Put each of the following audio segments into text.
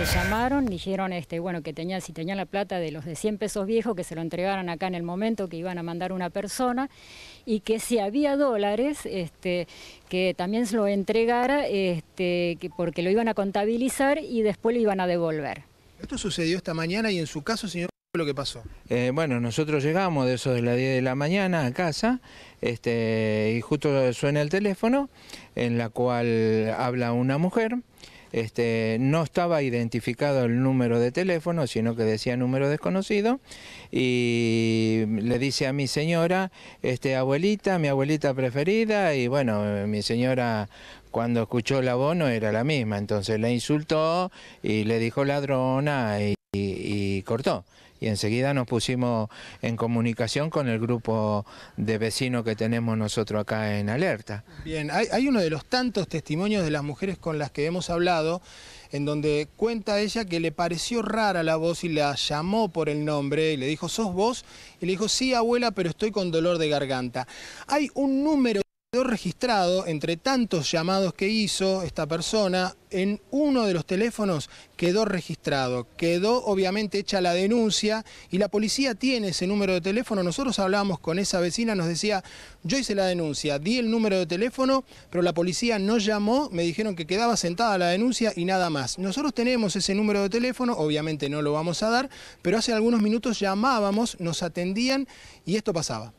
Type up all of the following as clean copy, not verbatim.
llamaron, dijeron bueno, que si tenían la plata de los de 100 pesos viejos, que se lo entregaran acá en el momento, que iban a mandar una persona, y que si había dólares, que también se lo entregara, porque lo iban a contabilizar y después lo iban a devolver. Esto sucedió esta mañana y en su caso, señor, ¿qué fue lo que pasó? Bueno, nosotros llegamos de eso de las 10 de la mañana a casa, y justo suena el teléfono, en la cual habla una mujer. No estaba identificado el número de teléfono, sino que decía número desconocido, y le dice a mi señora, abuelita, mi abuelita preferida, y bueno, mi señora cuando escuchó la voz no era la misma, entonces la insultó y le dijo ladrona y cortó. Y enseguida nos pusimos en comunicación con el grupo de vecinos que tenemos nosotros acá en Alerta. Bien, hay uno de los tantos testimonios de las mujeres con las que hemos hablado, en donde cuenta ella que le pareció rara la voz y la llamó por el nombre y le dijo, ¿sos vos? Y le dijo, sí, abuela, pero estoy con dolor de garganta. Hay un número que quedó registrado entre tantos llamados que hizo esta persona. En uno de los teléfonos quedó registrado, quedó obviamente hecha la denuncia y la policía tiene ese número de teléfono. Nosotros hablábamos con esa vecina, nos decía, yo hice la denuncia, di el número de teléfono, pero la policía no llamó, me dijeron que quedaba sentada la denuncia y nada más. Nosotros tenemos ese número de teléfono, obviamente no lo vamos a dar, pero hace algunos minutos llamábamos, nos atendían y esto pasaba.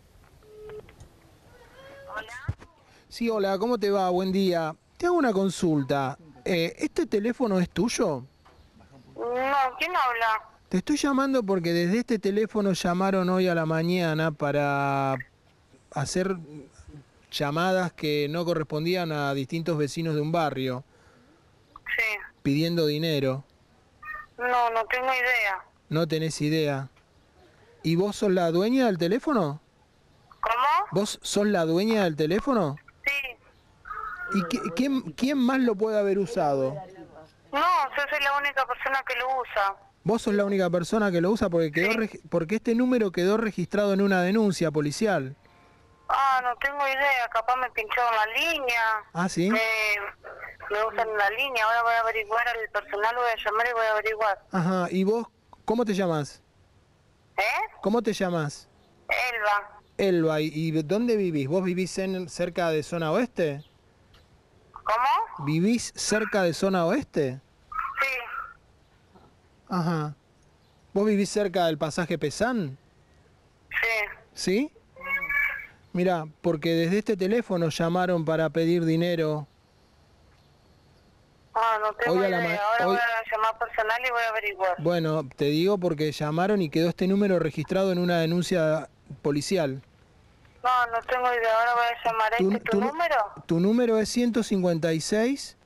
Hola. Sí, hola, ¿cómo te va? Buen día. Te hago una consulta. ¿Este teléfono es tuyo? No, ¿quién habla? Te estoy llamando porque desde este teléfono llamaron hoy a la mañana para hacer llamadas que no correspondían a distintos vecinos de un barrio, Sí. pidiendo dinero. No, no tengo idea. No tenés idea. ¿Y vos sos la dueña del teléfono? ¿Cómo? ¿Vos sos la dueña del teléfono? Sí. ¿Y quién más lo puede haber usado? No, yo soy la única persona que lo usa. Vos sos la única persona que lo usa porque este número quedó registrado en una denuncia policial. Ah, no tengo idea. Capaz me pincharon la línea. ¿Ah, sí? Me usan la línea. Ahora voy a averiguar al personal, voy a llamar y voy a averiguar. Ajá, ¿y vos cómo te llamas? ¿Cómo te llamas? Elba. Elba, ¿y dónde vivís? ¿Vos vivís cerca de zona oeste? ¿Cómo? ¿Vivís cerca de zona oeste? Sí. Ajá. ¿Vos vivís cerca del pasaje Pesán? Sí. ¿Sí? Mirá, porque desde este teléfono llamaron para pedir dinero. Ah, no tengo Hoy a idea. Ahora voy a llamar personal y voy a averiguar. Bueno, te digo porque llamaron y quedó este número registrado en una denuncia policial. No, no tengo idea. Ahora voy a llamar. ¿Este es tu número? Tu número es 156.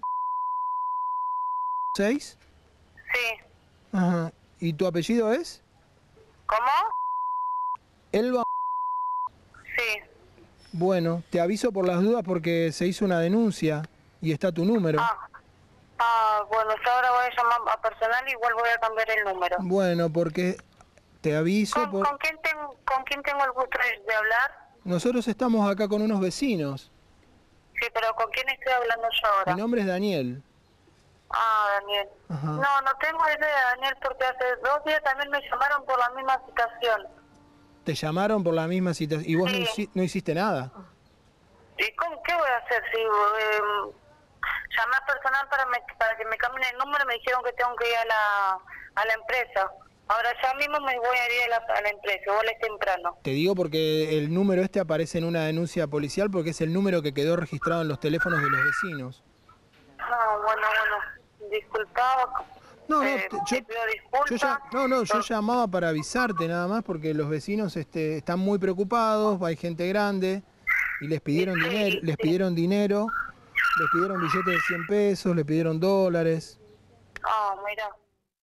¿6? Sí. Ajá. ¿Y tu apellido es? ¿Cómo? Elba. Sí. Bueno, te aviso por las dudas porque se hizo una denuncia y está tu número. Bueno, yo ahora voy a llamar a personal y igual voy a cambiar el número. Bueno, porque te aviso... ¿Con quién tengo el gusto de hablar? Nosotros estamos acá con unos vecinos. Sí, pero ¿con quién estoy hablando yo ahora? Mi nombre es Daniel. Ah, Daniel. Ajá. No tengo idea, Daniel, porque hace 2 días también me llamaron por la misma situación. ¿Te llamaron por la misma situación? ¿Y vos Sí. no hiciste nada? ¿Y qué voy a hacer? Si llamé a personal para que me cambien el número, me dijeron que tengo que ir a la empresa. Ahora ya mismo me voy a ir a la empresa, igual es temprano. Te digo porque el número este aparece en una denuncia policial porque es el número que quedó registrado en los teléfonos de los vecinos. Bueno, disculpa. Te pido disculpas. Yo llamaba para avisarte nada más porque los vecinos están muy preocupados, hay gente grande y les pidieron dinero, les pidieron billetes de 100 pesos, les pidieron dólares. Mira.